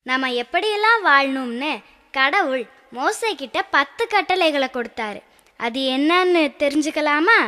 நம்ம எப்படியெல்லாம் வாழணும்னு கடவுள் மோசே கிட்ட 10 கட்டளைகளை கொடுத்தாரு. அது என்னன்னு தெரிஞ்சுக்கலாமா?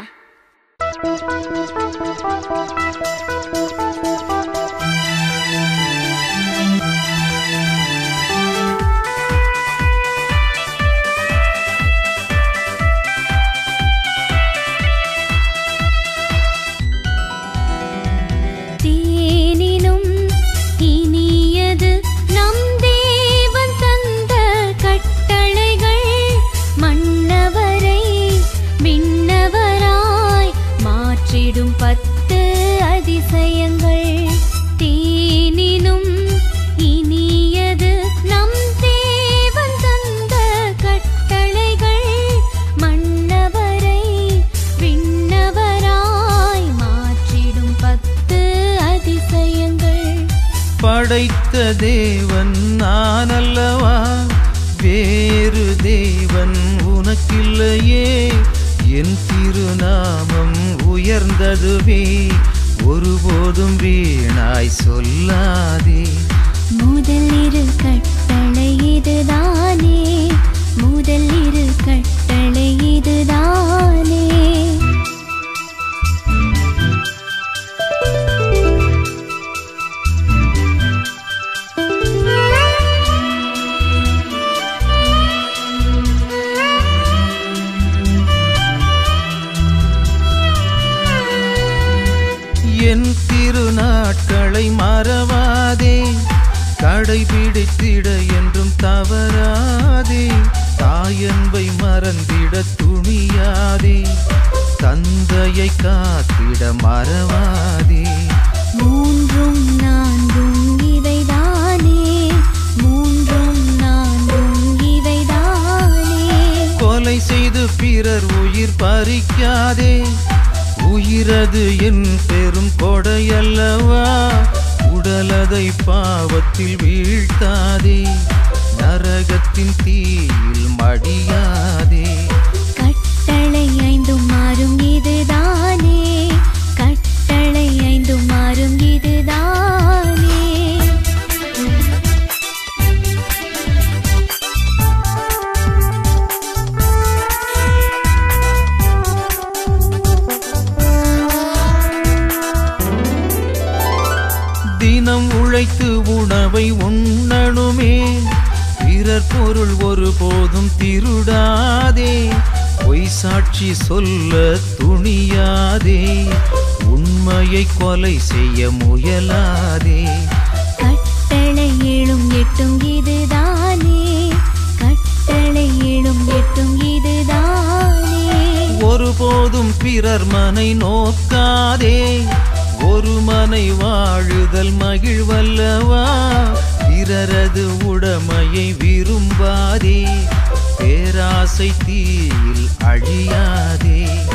படைத்த தேவன் நான் அல்லவா, வேறு தேவன் உனக்கில்லையே. என் திருநாமம் உயர்ந்ததுவே, ஒருபோதும் வீணாய் சொல்லாதே. முதல் இரு கட்டளை இதுதானே, முதல் இரு கட்டளை இதுதானே. என் திருநாட்களை மறவாதே, கடைபிடித்திட என்றும் தவறாதே. தாயன்பை மறந்திட துணியாதே, தந்தையை காத்திட மறவாதே. 3 4 இவைதானே, 3 4 இவைதானே. கொலை செய்து பிறர் உயிர் பறிக்காதே, உயிரது என் பெரும் கொடையல்லவா. உடலதை பாவத்தில் வீழ்த்தாதே, நரகத்தின் தீயில் மடியாதே. கட்டளை 5 மாறும் இதுதானே, கட்டளை 5 மாறும் இதுதானே. தினம் உழைத்து உணவை உண்ணணுமே, பிறர் பொருள் ஒருபோதும் திருடாதே. பொய் சாட்சி சொல்ல துணியாதே, உண்மையை கொலை செய்ய முயலாதே. கட்டளை 7 8 இதுதானே, கட்டளை 7 8 இதுதானே. ஒருபோதும் பிறர் மனை நோக்காதே, ஒரு மனை வாழுதல் மகிழ்வல்லவா. பிறரது உடைமையை விரும்பாதே, பேராசை தீயில் அழியாதே.